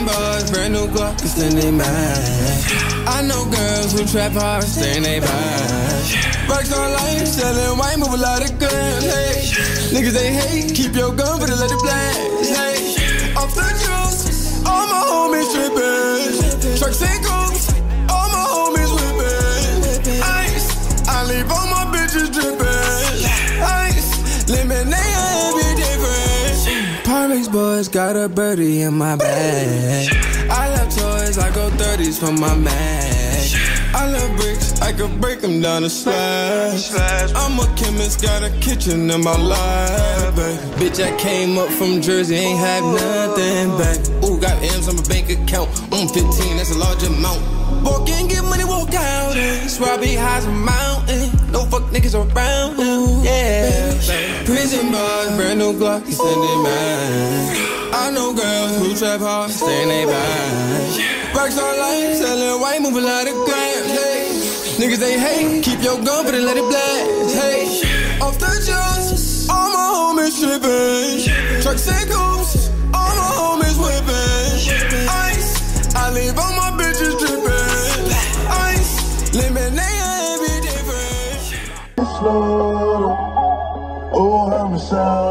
bars, brand new Glock, it's in they mind. I know girls who trap hard, stay in they vibe. Rocks on life, selling white, move a lot of guns. Hey, niggas they hate, keep your gun, but let it blast. Hey, off the juice, all my homies trippin'. Trucks and goons, all my homies whippin'. Ice, I leave all my bitches drippin'. Ice, lemonade, every different. Parmex boys got a birdie in my bag. I love toys, I go 30s for my mag. I love bricks, I could break them down to slabs. I'm a chemist, got a kitchen in my lab, baby. Bitch, I came up from Jersey, ain't have nothing back. Ooh, got M's on my bank account. 15, that's a large amount. Walk in, get money, walk out. Swear I be high as a mountain. No fuck niggas around. Ooh, yeah, baby. Prison bars, brand new Glock, it's in their mind. I know girls who trap hard, stay in they vibe. Rocks on life, selling white, move a lot of grams. Hey, niggas they hate, keep your gun, but let it blast. Hey, off the juice, all my homies trippin'. Trucks and goons, all my homies whippin'. Ice, I leave all my bitches drippin'. Ice, lemonade, every different. Slow, oh, I'm a sound.